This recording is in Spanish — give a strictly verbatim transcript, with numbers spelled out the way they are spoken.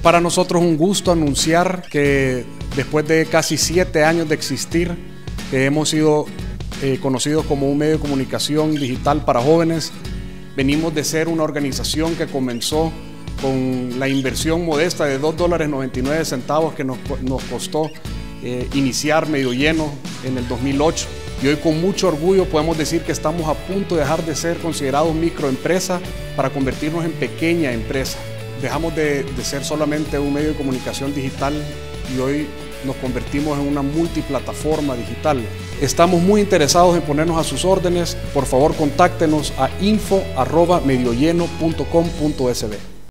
para nosotros un gusto anunciar que después de casi siete años de existir, que hemos sido eh, conocidos como un medio de comunicación digital para jóvenes, venimos de ser una organización que comenzó con la inversión modesta de dos dólares noventa y nueve centavos que nos, nos costó eh, iniciar Medio Lleno en el dos mil ocho. Y hoy con mucho orgullo podemos decir que estamos a punto de dejar de ser considerados microempresa para convertirnos en pequeña empresa. Dejamos de, de ser solamente un medio de comunicación digital y hoy nos convertimos en una multiplataforma digital. Estamos muy interesados en ponernos a sus órdenes. Por favor, contáctenos a info arroba mediolleno punto com punto es be.